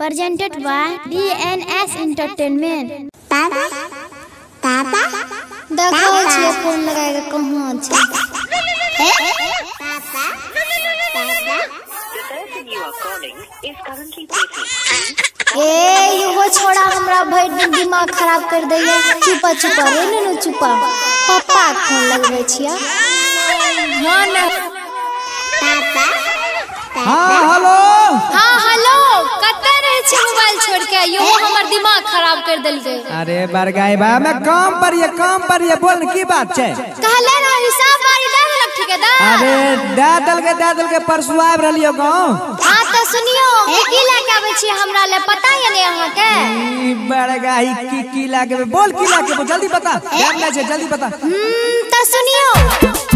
presented by DNS Entertainment। देखो छिए phone लगाए के कहां छै ए यो छोड़ा हमरा भर दिन दिमाग खराब कर दैया। चुपा चुपा रे ननु चुपा पापा फोन लगबै छिया। हां ना हां हेलो हां हेलो कतै रहे छी मोबाइल छोड़ के यो हमर दिमाग खराब कर देलकै। अरे बरगाई बा मैं काम पर ये बोल की बात छै। कहले रहो हिसाब बारी दे देलक ठेकेदार। अरे दे दल के परसु आब रहलियो गांव। हां त सुनियो की लेके आबै छी हमरा ले पता य ने अहाँ के। ई बरगाई की लेके बोल की लेके जल्दी बता। टाइम नै छै जल्दी बता। त सुनियो